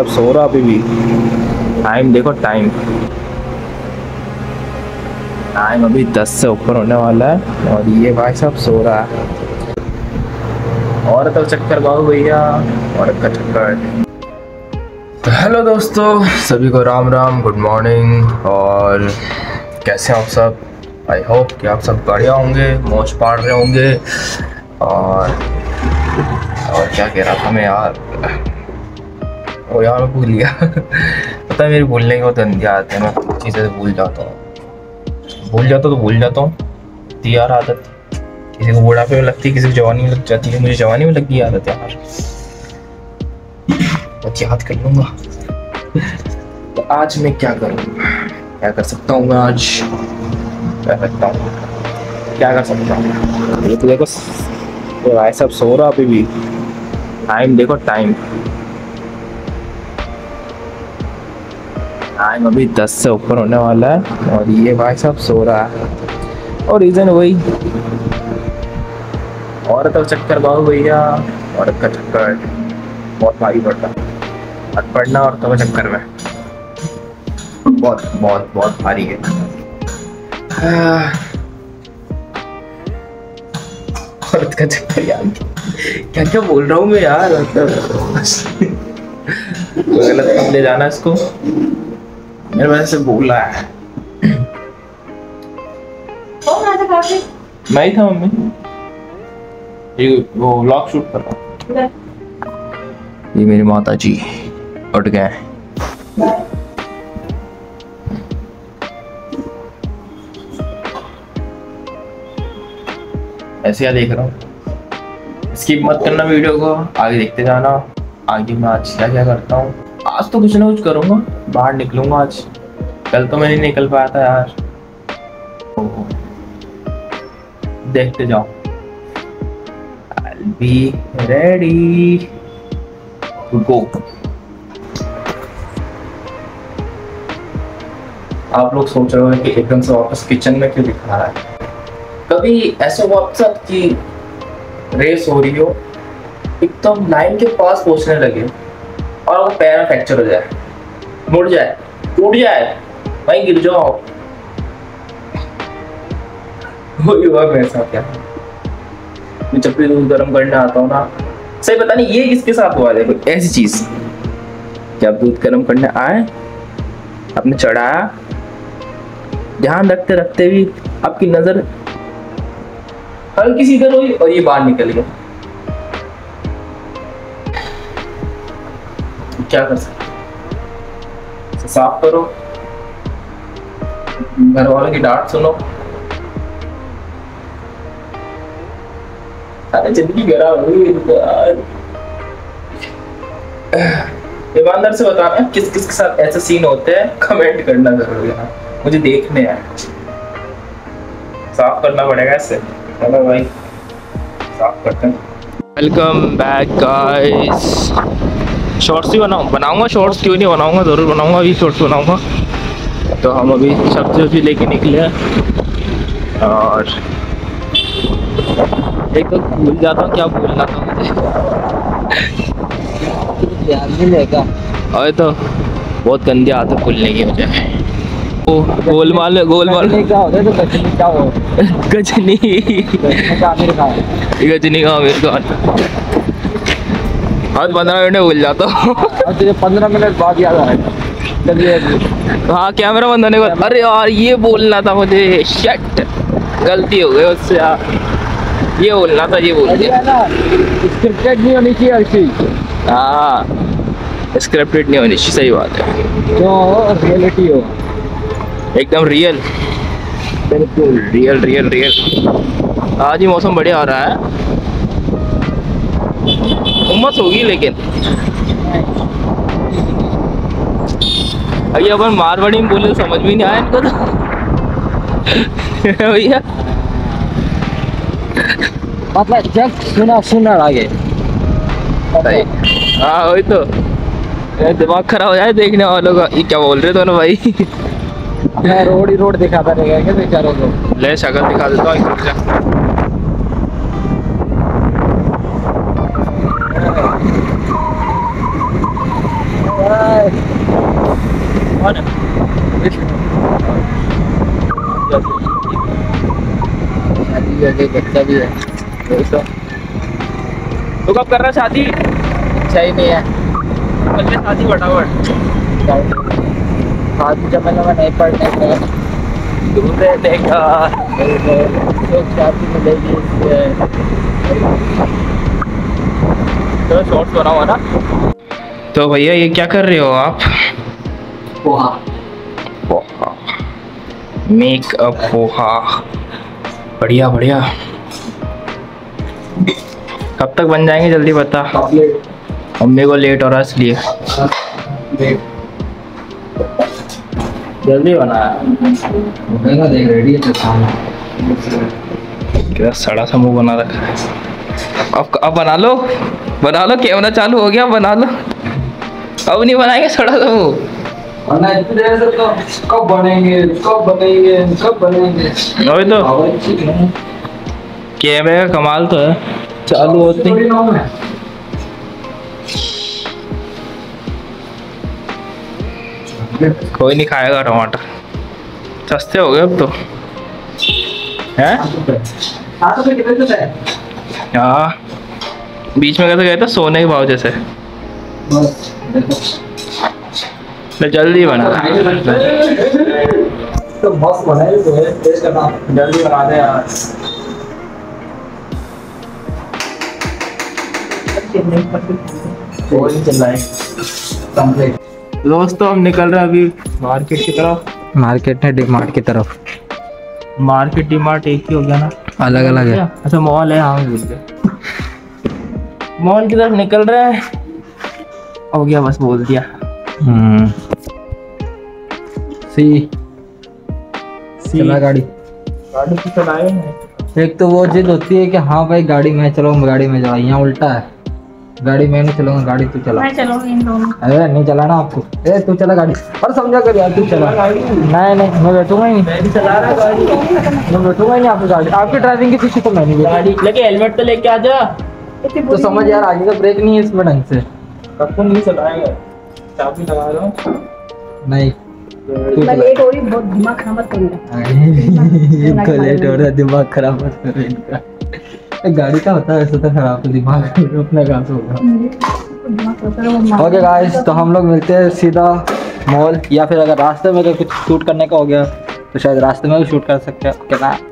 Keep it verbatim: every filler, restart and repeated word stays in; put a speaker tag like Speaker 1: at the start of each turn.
Speaker 1: सो रहा अभी भी। टाइम देखो, टाइम टाइम अभी दस से ऊपर होने वाला है और ये भाई साहब सो रहा है। और तो चक्कर बाबू भैया, और का चक्कर। तो हेलो दोस्तों, सभी को राम राम, गुड मॉर्निंग। और कैसे हैं आप सब? आई होप कि आप सब बढ़िया होंगे, मौज पाड़ रहे होंगे। और और क्या कह रहा था मैं यार, ओ यार मैं भूल गया। पता है मेरी भूलने की बहुत गंदी आदत है, मैं चीज़ें भूल जाता हूँ भूल जाता हूँ तो भूल जाता हूँ यार। आदत किसी को बुढ़ापे में लगती है, किसी को जवानी में लग जाती है। मुझे जवानी में लगी आदत है यार, बस याद कर लूँगा। तो आज मैं क्या करूँ, क्या कर सकता हूँ मैं आज, क्या सकता हूँ क्या कर सकता हूँ। ये तो देखो, ये भाई साहब सो रहा अभी भी। टाइम देखो, टाइम टाइम अभी दस से ऊपर होने वाला है और ये भाई साहब सो रहा है। और रीज़न वही, औरत का चक्कर बाबू भैया, औरत का चक्कर बहुत भारी पड़ता है। और पड़ना औरतों के चक्कर में बहुत बहुत बहुत भारी है। औरत का चक्कर यार, क्या क्या बोल रहा हूँ मैं यार, मतलब गलत मत ले जाना इसको, मेरे वजह से बोल रहा है। मैं ही था मम्मी, ये वो व्लॉग शूट कर रहा हूँ। ये मेरी माता जी उठ गए। ऐसे या देख रहा हूँ, स्किप मत करना वीडियो को, आगे देखते जाना। आगे मैं आज क्या क्या करता हूँ। आज तो कुछ ना कुछ करूँगा, बाहर निकलूंगा आज। कल तो मैं नहीं निकल पाया था यार, देखते जाओ। I'll be ready to go। आप लोग सोच रहे हो कि एकदम से वापस किचन में क्यों दिखा रहा है। कभी ऐसा व्हाट्सएप की रेस हो रही हो, एकदम लाइन के पास पहुंचने लगे और वो पैर में फ्रैक्चर हो जाए, मुड़ जाए, टूट जाए, वहीं गिर जाओ। वही हुआ मेरे साथ यार। मैं जब भी दूध गर्म करने आता हूँ ना, सही पता नहीं ये किसके साथ हुआ है, कोई ऐसी चीज। जब दूध गर्म करने आए, आपने चढ़ाया, ध्यान रखते रखते भी आपकी नजर हल्की सी इधर हुई और ये बाहर निकल गया। क्या कर सकते, साफ करो, घर वालों की डांट सुनो। अरे जिंदगी खराब हुई यार। ईमानदार से बताना किस किस के साथ ऐसे सीन होते हैं, कमेंट करना जरूर यार, मुझे देखने हैं। साफ करना पड़ेगा इससे, चलो भाई साफ करते हैं। Welcome back guys. शॉर्ट्स ही बनाऊँ बनाऊँगा शॉर्ट्स क्यों नहीं बनाऊँगा, ज़रूर बनाऊँगा, अभी शॉर्ट्स बनाऊँगा। तो हम अभी सब्जी वब्जी लेके निकले हैं और एक तो भूल जाता हूँ क्या बोलना था मुझे। ध्यान नहीं रहेगा। और तो बहुत गंदी आदत है भूलने की मुझे। ओ गोलमाल में गोलमाल क्या होता है, तो गजनी क्या हो गजनी गजनी का आमिर खान। आज पंद्रह मिनट भूल जाता हूँ, पंद्रह मिनट बाद याद आएगा। चलिए हाँ, कैमरा बंद होने को। अरे यार ये बोलना था मुझे, शट गलती हो गई उससे यार, ये बोलना था, ये बोल दिया। स्क्रिप्टेड नहीं होनी चाहिए हर चीज। हाँ स्क्रिप्टेड नहीं होनी चाहिए, सही बात है। जो रियलिटी हो, एकदम रियल, बिल्कुल रियल रियल रियल। आज ही मौसम बढ़िया आ रहा है, उम्मस होगी लेकिन अभी अपन मारवाड़ी में बोले समझ भी नहीं आया इनको तो। भैया मतलब जब सुना सुना आगे। हाँ वही तो, दिमाग खराब हो जाए देखने वालों का, ये क्या बोल रहे दोनों भाई। मैं रोड ही रोड दिखाता रहेगा क्या बेचारों को। ले शक्ल दिखा देता हूँ।
Speaker 2: बच्चा भी है
Speaker 1: तो कब कर रहा शादी?
Speaker 2: अच्छा ही नहीं है
Speaker 1: पहले शादी फटाफट।
Speaker 2: शादी जमाने में नहीं पढ़ने में
Speaker 1: दूर रहने का
Speaker 2: लोग शादी मिलेगी
Speaker 1: तो शॉर्ट्स बना हुआ ना। तो भैया ये क्या कर रहे हो आप?
Speaker 2: Poha
Speaker 1: poha, make a poha. बढ़िया बढ़िया। कब तक बन जाएंगे जल्दी बता। मम्मी को लेट हो रहा है इसलिए। जल्दी बना।
Speaker 2: देख रेडी है तो
Speaker 1: क्या सड़ा सा मुंह बना रखा है। अब अब बना लो बना लो, कैमरा चालू हो गया, बना लो। अब नहीं बनाएंगे सड़ा सा मुंह।
Speaker 2: कब बनेंगे कब बनेंगे कब बनेंगे
Speaker 1: वही तो कैमरे का कमाल तो है, चालू होती। कोई नहीं खाएगा टमाटर, सस्ते हो गए अब तो हैं। हाँ बीच में कैसे गए थे सोने के भाव जैसे। तो जल्दी बना
Speaker 2: तो मस्त बनाए तो है, टेस्ट करना
Speaker 1: जल्दी बना दे यार। दोस्तों हम निकल रहे हैं अभी मार्केट की तरफ।
Speaker 2: मार्केट है डी-मार्ट की तरफ।
Speaker 1: मार्केट डी-मार्ट एक ही हो गया ना,
Speaker 2: अलग अलग है।
Speaker 1: अच्छा मॉल है, हाँ भूल गया। मॉल की तरफ निकल रहे हैं, हो गया बस बोल दिया।
Speaker 2: हम्म सी चला गाड़ी
Speaker 1: गाड़ी तो चलाए नहीं।
Speaker 2: एक तो वो जिद होती है कि हाँ भाई गाड़ी मैं चलाऊँ, गाड़ी में चला। यहाँ उल्टा है, गाड़ी मैं नहीं चलाऊंगा, गाड़ी तू चला।
Speaker 3: मैं चलाऊंगी इन दोनों।
Speaker 2: अरे नहीं चलाना आपको, ए तू चला गाड़ी। और समझा कर यार, तू चला। नहीं नहीं मैं बैठूंगा ही नहीं,
Speaker 1: मैं भी चला रहा गाड़ी,
Speaker 2: मैं बैठूंगा ही नहीं आपकी गाड़ी। आपकी ड्राइविंग के पीछे तो मैं नहीं बैठूंगा।
Speaker 1: गाड़ी लेके हेलमेट तो लेके आ जा।
Speaker 2: तो समझ यार, आगे का ब्रेक नहीं है इसमें ढंग से।
Speaker 1: कब नहीं चलाएगा, चाबी लगा रहा हूँ।
Speaker 2: नहीं
Speaker 3: मैं लेट हो रही, बहुत दिमाग खराब मत करो मेरा।
Speaker 2: इनको लेट हो रहा है, दिमाग खराब मत करो इनका। गाड़ी का होता है वैसे तो खराब, तो दिमाग अपना काम से होगा। ओके गाइस, तो हम लोग मिलते हैं सीधा मॉल, या फिर अगर रास्ते में अगर कुछ शूट करने का हो गया तो शायद रास्ते में भी शूट कर सकते हैं। Okay bye.